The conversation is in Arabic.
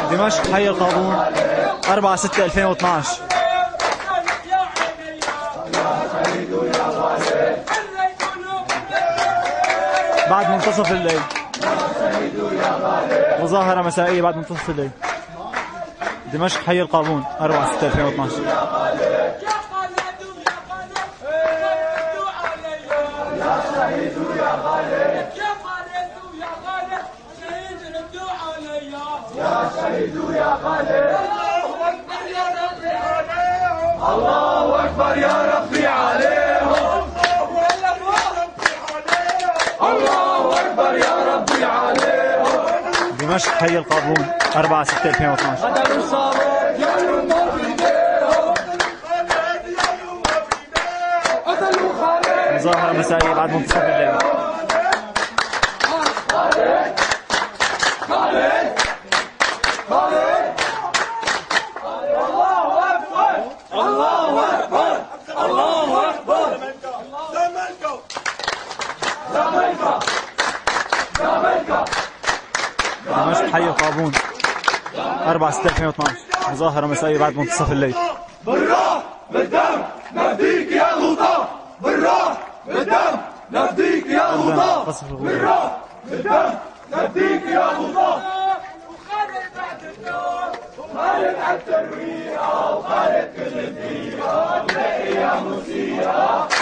دمشق حي القابون 4/6/2012. بعد منتصف الليل مظاهرة مسائية بعد منتصف الليل. دمشق حي القابون 4/6/2012. يا شهيد يا خالد الله أكبر يا ربي عليهم الله أكبر يا ربي عليهم. دمشق حي القابون 4/6/2012. مظاهرة مسائية بعد منتصف الليل. دمشق حي القابون 4/6/2012. مظاهرة مسائية بعد منتصف الليل. بالروح بالدم نفديك يا غوطة، بالروح بالدم نفديك يا غوطة، بالروح بالدم نفديك يا غوطة. وخالد بعد النور وخالد على الترويقة وخالد كل دقيقة نلاقي يا موسيقى.